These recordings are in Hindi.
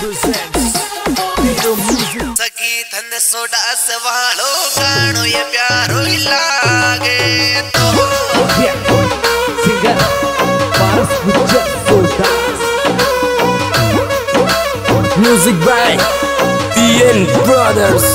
presents Hero Music. सगी थन सोडा सवालो गानो ये प्यारो लागे तो Singer Paras Puja Sodas. Music by TN Brothers.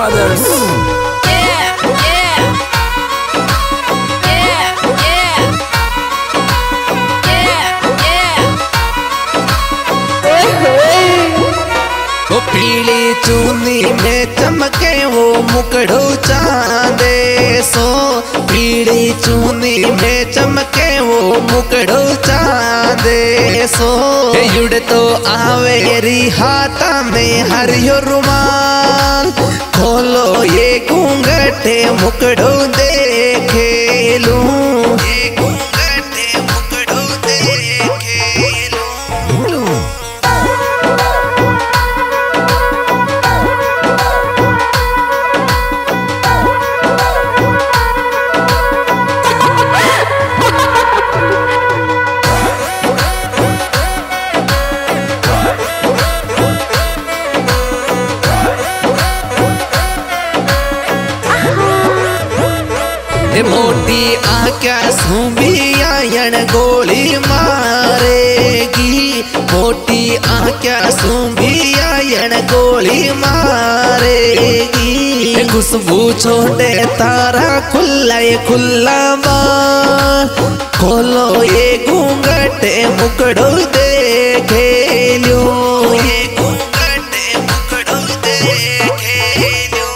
वो पीली चूनी में चमके वो मुकड़ो चांदे सो पीली चूनी में चमके वो मुकड़ो चांदे सो युड़ तो आवे री हाथा में हरियो रुमाल खोलो ये घूंघटे मुकड़ो देखे लूं मोटी आँख्या सूंबियायन गोली मारेगी मोटी आँख्या सूंबियायन गोली मारेगी खुशबू छोड़े तारा खुला बार खोलो ये घूंघटे मुकड़ो देखे लो ये घूंघटे मुकड़ो देखे लो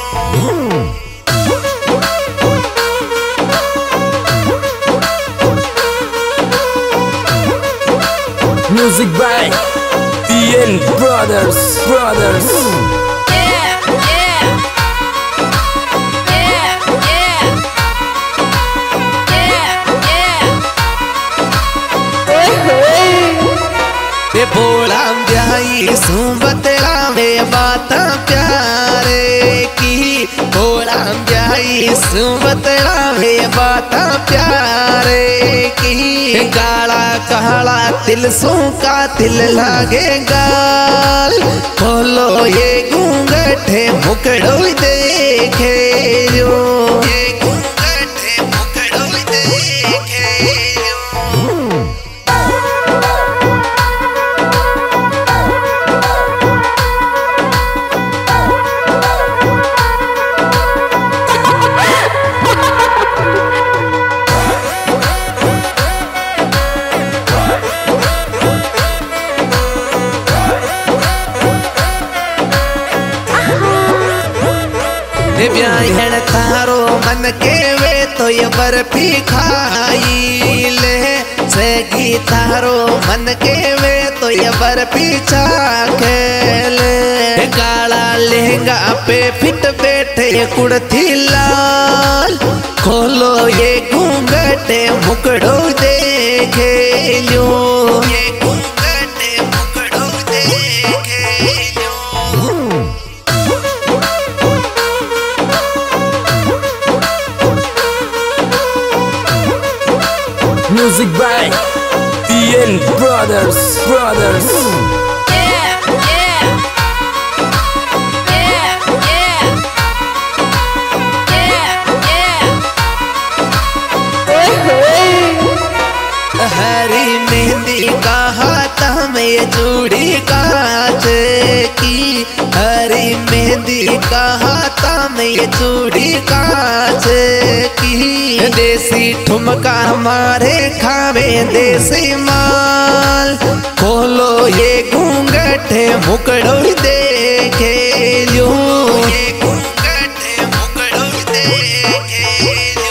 Music by TN Brothers. बोला ब्याई सुबतला में बात प्यारे की बोला ब्याई सुबतला में बात प्यारे की काला काला तिल का तिल लागे गाल खोलो ये घूंघटे मुकड़ो देखे जो ये घूंघटे मुकड़ो देखे ब्याहन तारो मन के वे तो ये बर्फी खाई ले सेगी तारो मन के वे तो ये बर्फी चाखे ले काला लहंगा पे फिट बैठे ये कुर्ती लाल खोलो ये घूंघटे मुकड़ो देखे लो ये घूंघटे मुकड़ो देखे लो Music by TN Brothers. हरी मेहंदी का हाथ में चूड़ी कांच की हरी मेहंदी का हाथ में चूड़ी कांच की देसी ठुमका हमारे खावे देसी माल खोलो ये घूंघटे मुकड़ो देखे लो ये घूंघटे मुकड़ो देखे लो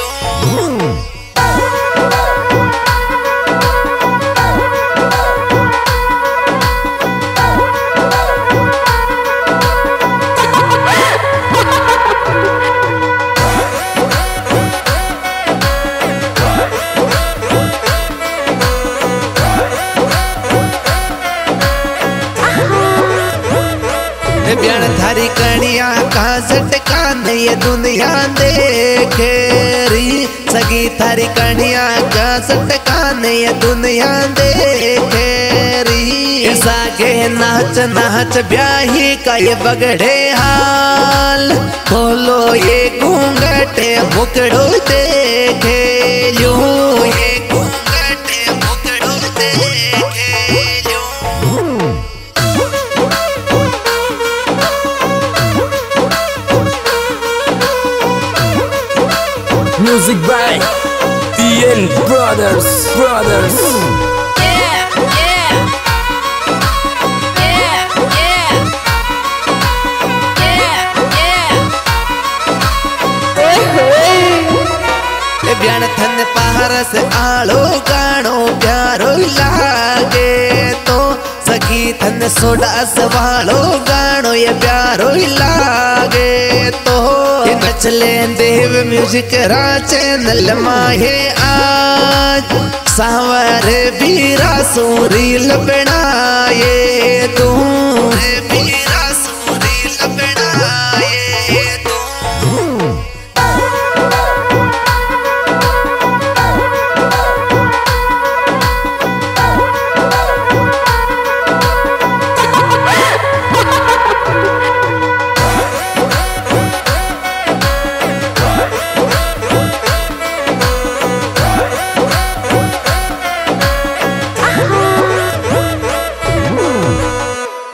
ब्यान थारी कणिया का झटका नहीं दुनिया देखे री सगी थारी कणिया का झटका नहीं दुनिया देखे री सागे नाच नाच ब्याही का ये बगड़े हाल। खोलो ये घूंघटे मुकड़ो देखे यूं, ये घूंघटे मुकड़ो देखे यूं। Music by TN Brothers. ब्याण थन पारस आलो गाणो प्यारो लागे तो सखी थन सोडास वालो गाणो ये प्यारो लागे तो। नचले देव म्यूजिक रा चैनल माहे आज सावर बीरा सो रील बनाए तू।